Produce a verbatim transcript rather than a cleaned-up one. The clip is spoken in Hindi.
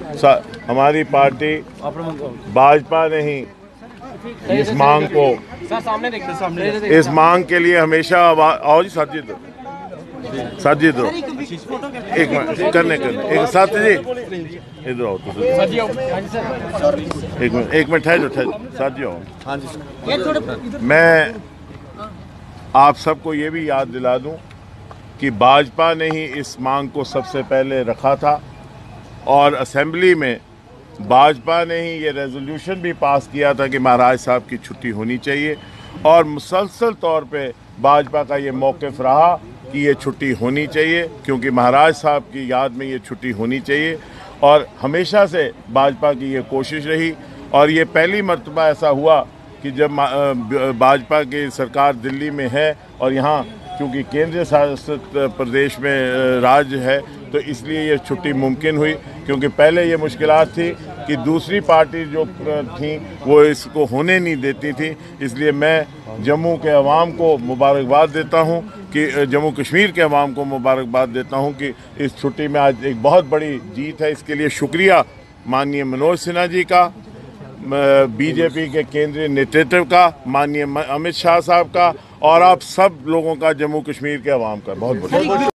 हमारी पार्टी भाजपा ने ही इस मांग को इस मांग के लिए हमेशा आओ जी साथी दो साथी दो एक मिनट करने करने एक साथी जी इधर आओ तो एक मिनट एक मिनट ठहरो ठहरो साथी आओ। हाँ जी मैं आप सबको ये भी याद दिला दूं कि भाजपा ने ही इस मांग को सबसे पहले रखा था और असेंबली में भाजपा ने ही ये रेजोल्यूशन भी पास किया था कि महाराज साहब की छुट्टी होनी चाहिए और मुसलसल तौर पे भाजपा का ये मौक़िफ़ रहा कि ये छुट्टी होनी चाहिए क्योंकि महाराज साहब की याद में ये छुट्टी होनी चाहिए और हमेशा से भाजपा की ये कोशिश रही और ये पहली मर्तबा ऐसा हुआ कि जब भाजपा की सरकार दिल्ली में है और यहाँ क्योंकि केंद्रीय शासित प्रदेश में राज्य है तो इसलिए ये छुट्टी मुमकिन हुई क्योंकि पहले ये मुश्किलात थी कि दूसरी पार्टी जो थी वो इसको होने नहीं देती थी। इसलिए मैं जम्मू के अवाम को मुबारकबाद देता हूँ कि जम्मू कश्मीर के अवाम को मुबारकबाद देता हूँ कि इस छुट्टी में आज एक बहुत बड़ी जीत है। इसके लिए शुक्रिया माननीय मनोज सिन्हा जी का, बीजेपी के केंद्रीय नेतृत्व का, माननीय अमित शाह साहब का और आप सब लोगों का, जम्मू कश्मीर के अवाम का बहुत बहुत